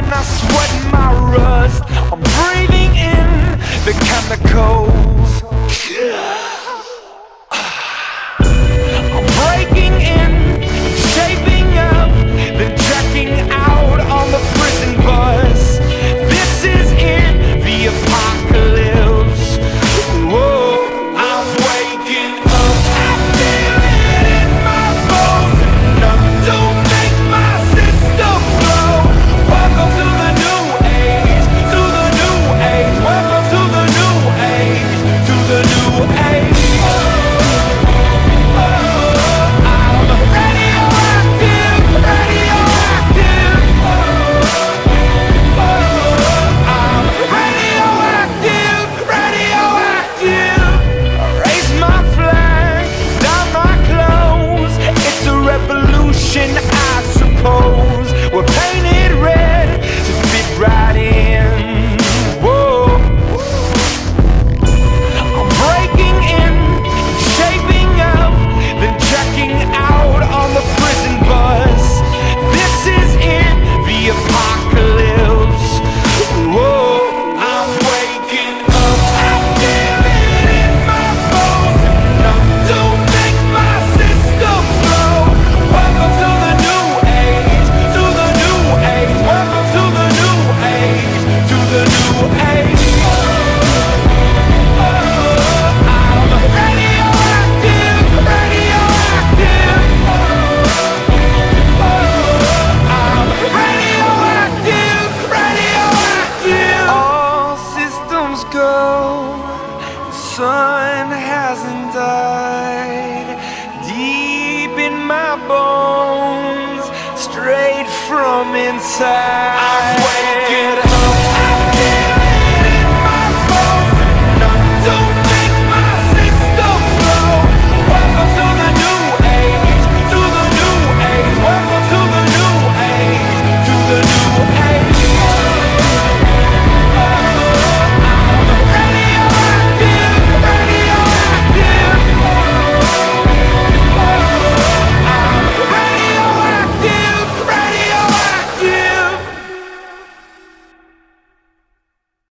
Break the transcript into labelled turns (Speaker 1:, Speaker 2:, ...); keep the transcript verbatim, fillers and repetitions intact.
Speaker 1: when I sweat my rust. I'm breathing in the chemicals. I'm breaking in, shaping up, then checking out on the prison bus. This is in the apocalypse. Whoa, I'm waking up. I feel it in my bones, enough to make my system blow. Welcome to the new age, to the new age. Welcome to the new age, to the new age. I suppose we're painted red to fit right in. Whoa, I'm breaking in, shaping up, then checking out on the prison bus. This is in the apocalypse. Whoa, I'm waking up. I feel it in my bones, enough to make my system blow. Welcome to the new age, to the new age. Welcome to the new age, to the new age. I'm radioactive, radioactive. I'm radioactive, radioactive. All systems go, the sun hasn't died. Deep in my bones, straight from inside.